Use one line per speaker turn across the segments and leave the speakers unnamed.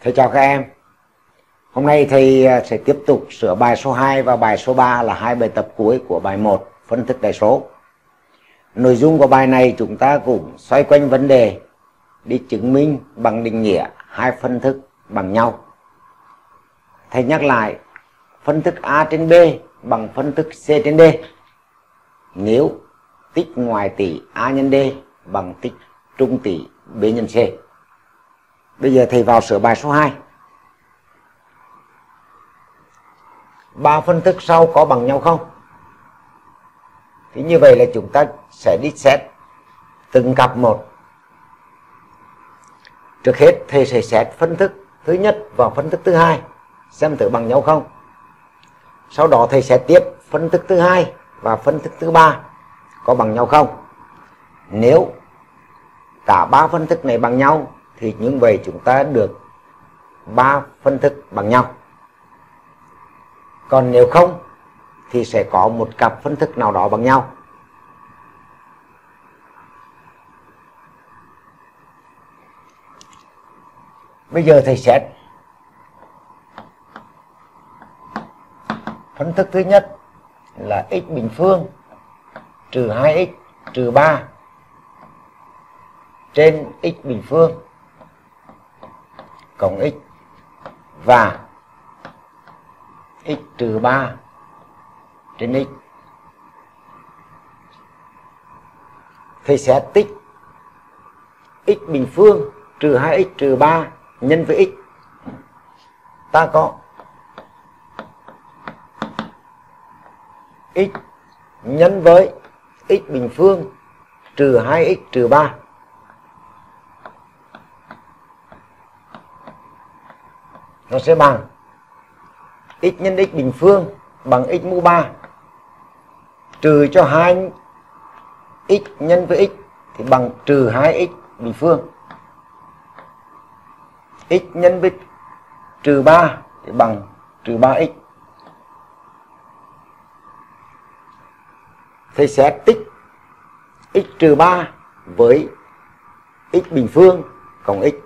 Thầy chào các em. Hôm nay thầy sẽ tiếp tục sửa bài số 2 và bài số 3 là hai bài tập cuối của bài 1 phân tích đại số. Nội dung của bài này chúng ta cũng xoay quanh vấn đề đi chứng minh bằng định nghĩa hai phân thức bằng nhau. Thầy nhắc lại, phân thức A trên B bằng phân thức C trên D nếu tích ngoài tỷ A nhân D bằng tích trung tỷ B nhân C. Bây giờ thầy vào sửa bài số 2. Ba phân thức sau có bằng nhau không? Thì như vậy là chúng ta sẽ đi xét từng cặp một. Trước hết thầy sẽ xét phân thức thứ nhất và phân thức thứ hai xem thử bằng nhau không. Sau đó thầy sẽ tiếp phân thức thứ hai và phân thức thứ ba có bằng nhau không. Nếu cả ba phân thức này bằng nhau thì như vậy chúng ta được ba phân thức bằng nhau. Còn nếu không thì sẽ có một cặp phân thức nào đó bằng nhau. Bây giờ thầy xét phân thức thứ nhất là x bình phương trừ 2x trừ 3 trên x bình phương cộng x và x trừ 3 trên x. Thầy xét tích x bình phương trừ 2x trừ 3 nhân với x. Ta có x nhân với x bình phương trừ 2x trừ 3 nó sẽ bằng x nhân x bình phương bằng x mũ 3 trừ cho 2x nhân với x thì bằng trừ 2x bình phương. X nhân với trừ 3 thì bằng trừ 3x. Thầy xét tích x trừ 3 với x bình phương cộng x.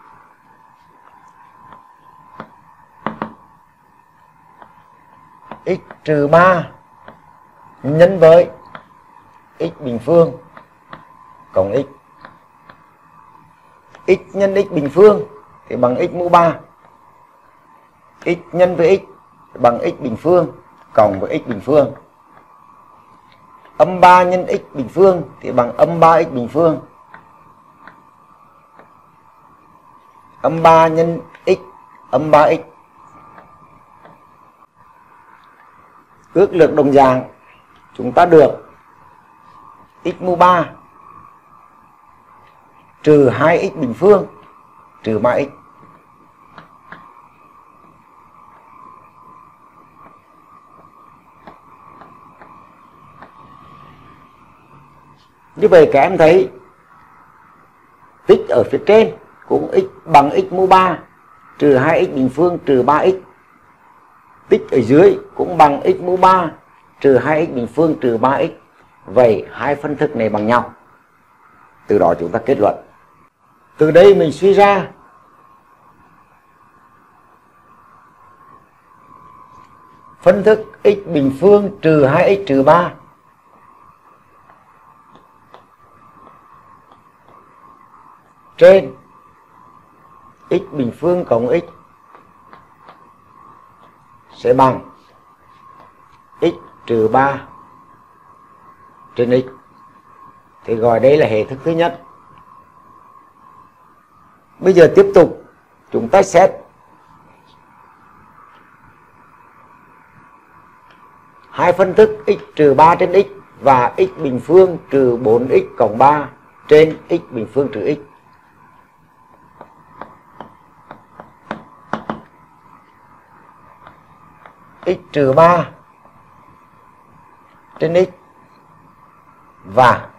X trừ 3 nhân với x bình phương cộng x. X nhân x bình phương thì bằng x mũ 3. X nhân với x bằng x bình phương cộng với x bình phương. Âm 3 nhân x bình phương thì bằng âm 3x bình phương. Âm 3 nhân x âm 3x. Ước lượng đồng dạng chúng ta được x mũ 3 trừ 2x bình phương trừ 3x. Như vậy các em thấy tích ở phía trên cũng x bằng x mũ 3 trừ 2x bình phương trừ 3x. Tích ở dưới cũng bằng x mũ 3 trừ 2x bình phương trừ 3x. Vậy hai phân thức này bằng nhau. Từ đó chúng ta kết luận. Từ đây mình suy ra phân thức x bình phương trừ 2x trừ 3 trên x bình phương cộng x sẽ bằng x trừ 3 trên x. Thì gọi đây là hệ thức thứ nhất. Bây giờ tiếp tục chúng ta xét hai phân thức x trừ 3 trên x và x bình phương trừ 4x cộng 3 trên x bình phương trừ x. X trừ 3 trên x và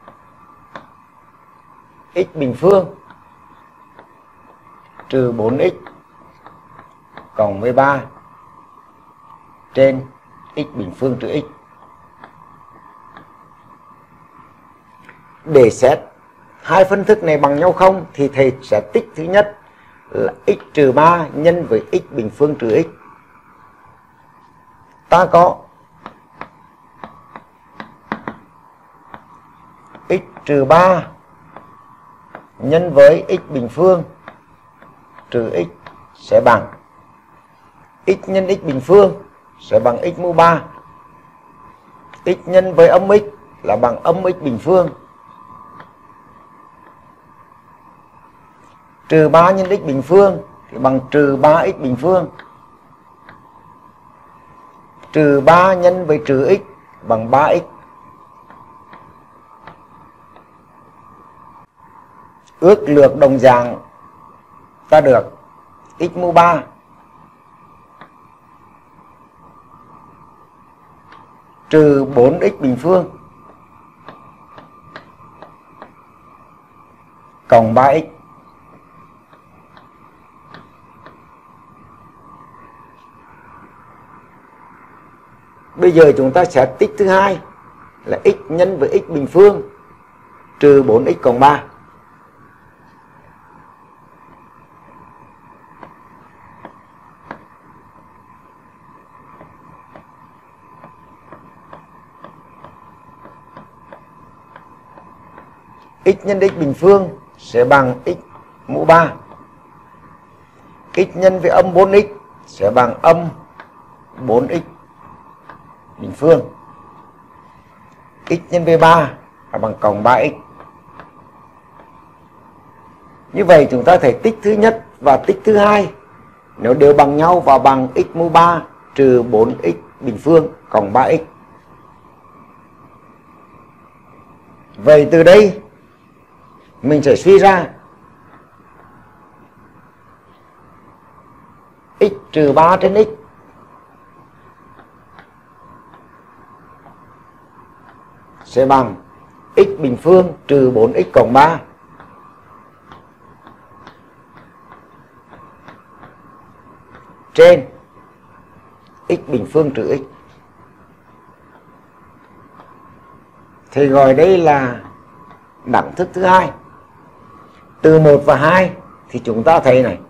x bình phương trừ 4x cộng với 3 trên x bình phương trừ x. Để xét hai phân thức này bằng nhau không thì thầy sẽ tích thứ nhất là x trừ 3 nhân với x bình phương trừ x. Ta có x trừ 3 nhân với x bình phương trừ x sẽ bằng x nhân x bình phương sẽ bằng x mũ 3. X nhân với âm x là bằng âm x bình phương. Trừ 3 nhân x bình phương thì bằng trừ 3x bình phương. Trừ 3 nhân với trừ x bằng 3x. Ước lược đồng dạng ta được x mũ 3 trừ 4x bình phương cộng 3x. Bây giờ chúng ta sẽ tích thứ hai là x nhân với x bình phương trừ 4x cộng 3. X nhân x bình phương sẽ bằng x mũ 3. X nhân với âm 4x sẽ bằng âm 4x bình phương. X nhân với 3 là bằng cộng 3x. Như vậy chúng ta thấy tích thứ nhất và tích thứ hai nếu đều bằng nhau và bằng x mũ 3 trừ 4x bình phương cộng 3x. Vậy từ đây mình sẽ suy ra x trừ 3 trên x sẽ bằng x bình phương trừ 4x cộng 3 trên x bình phương trừ x. Thì gọi đây là đẳng thức thứ hai. Từ 1 và 2 thì chúng ta thấy này,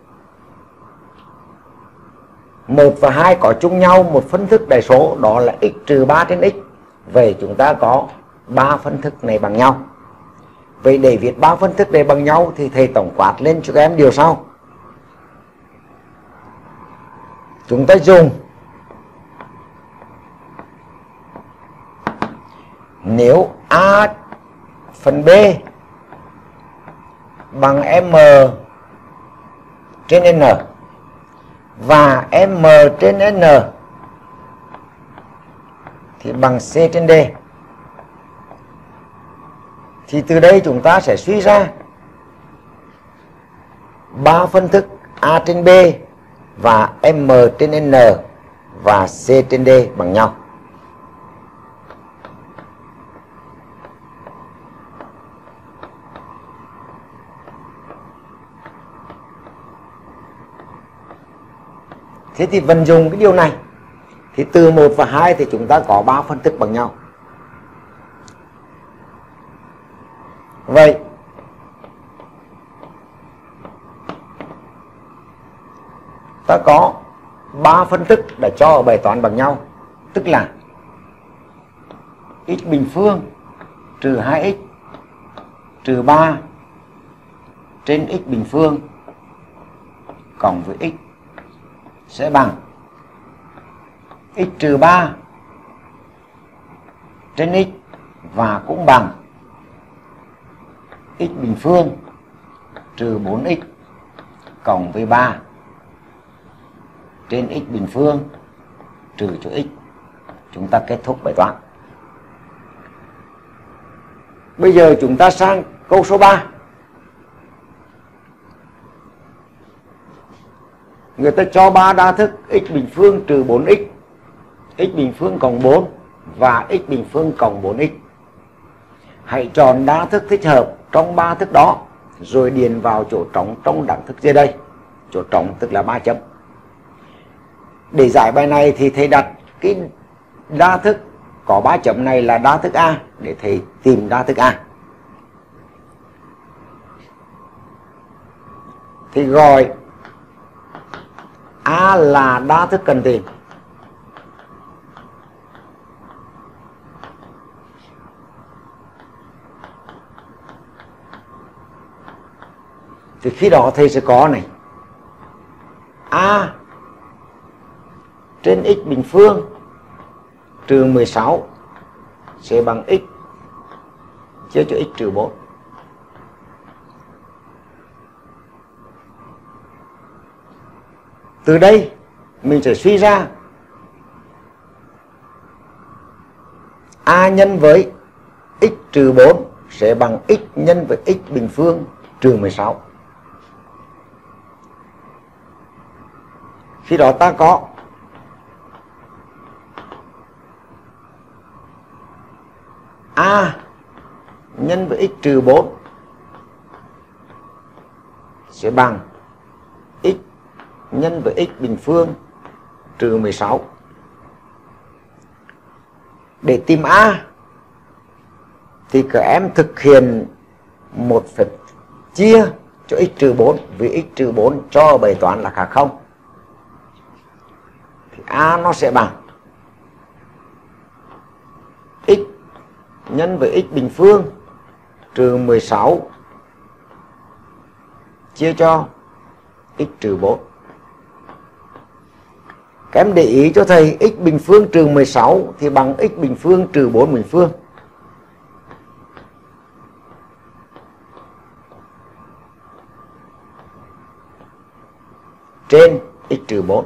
1 và 2 có chung nhau một phân thức đại số, đó là x trừ 3 trên x. Vậy chúng ta có 3 phân thức này bằng nhau. Vậy để viết 3 phân thức này bằng nhau thì thầy tổng quát lên cho các em điều sau. Chúng ta dùng nếu A phần B bằng M trên N và M trên N thì bằng C trên D, thì từ đây chúng ta sẽ suy ra 3 phân thức A trên B và M trên N và C trên D bằng nhau. Thế thì vận dụng cái điều này thì từ 1 và 2 thì chúng ta có 3 phân thức bằng nhau. Vậy ta có 3 phân thức để cho ở bài toán bằng nhau, tức là x bình phương trừ 2x trừ 3 trên x bình phương cộng với x sẽ bằng x trừ 3 trên x và cũng bằng x bình phương trừ 4x cộng với 3 trên x bình phương trừ cho x. Chúng ta kết thúc bài toán. Bây giờ chúng ta sang câu số 3. Người ta cho 3 đa thức x bình phương trừ 4x, x bình phương cộng 4 và x bình phương cộng 4x. Hãy chọn đa thức thích hợp trong 3 thức đó rồi điền vào chỗ trống trong đẳng thức dưới đây. Chỗ trống tức là 3 chấm. Để giải bài này thì thầy đặt cái đa thức có 3 chấm này là đa thức A để thầy tìm đa thức A. Thì gọi A là đa thức cần tìm. Thì khi đó thầy sẽ có này, A trên x bình phương trừ 16 sẽ bằng x chia cho x trừ 4. Từ đây mình sẽ suy ra A nhân với x trừ 4 sẽ bằng x nhân với x bình phương trừ 16. Khi đó ta có A nhân với x trừ 4 sẽ bằng x nhân với x bình phương trừ 16. Để tìm A thì các em thực hiện một phép chia cho x trừ 4, vì x trừ 4 cho bài toán là khác 0. Thì A nó sẽ bằng x nhân với x bình phương trừ 16 chia cho x trừ 4. Các em để ý cho thầy, x bình phương trừ 16 thì bằng x bình phương trừ 4 bình phương. Trên x trừ 4.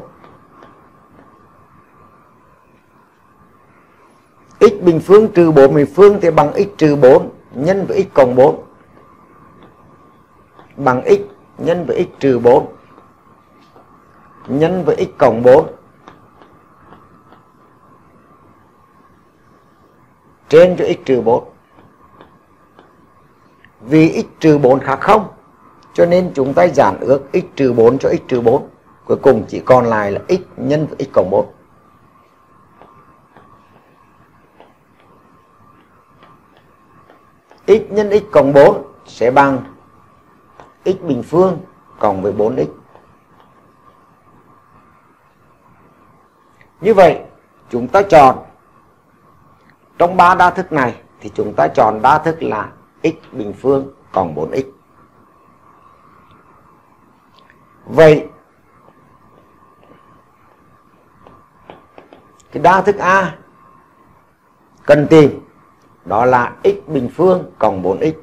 X bình phương trừ 4 bình phương thì bằng x trừ 4 nhân với x cộng 4 bằng x nhân với x trừ 4 nhân với x cộng 4 trên cho x trừ 4. Vì x trừ 4 khác 0 cho nên chúng ta giản ước x trừ 4 cho x trừ 4. Cuối cùng chỉ còn lại là x nhân với x cộng 4. X nhân x cộng 4 sẽ bằng x bình phương cộng với 4x. Như vậy chúng ta chọn trong 3 đa thức này thì chúng ta chọn đa thức là x bình phương cộng 4x. Vậy cái đa thức A cần tìm đó là x bình phương cộng 4x.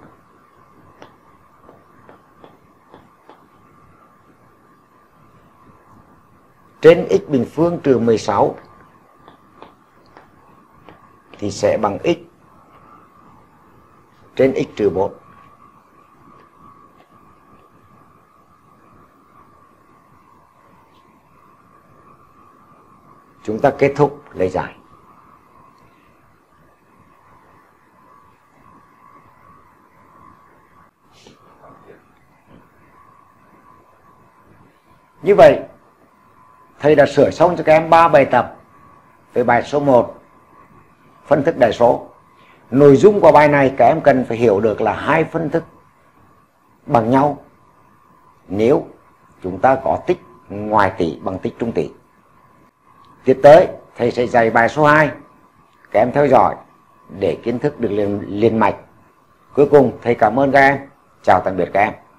Trên x bình phương trừ 16 thì sẽ bằng x trên x trừ 4. Chúng ta kết thúc lời giải. Như vậy, thầy đã sửa xong cho các em 3 bài tập về bài số 1, phân thức đại số. Nội dung của bài này các em cần phải hiểu được là 2 phân thức bằng nhau nếu chúng ta có tích ngoài tỷ bằng tích trung tỷ. Tiếp tới, thầy sẽ dạy bài số 2. Các em theo dõi để kiến thức được liền mạch. Cuối cùng, thầy cảm ơn các em. Chào tạm biệt các em.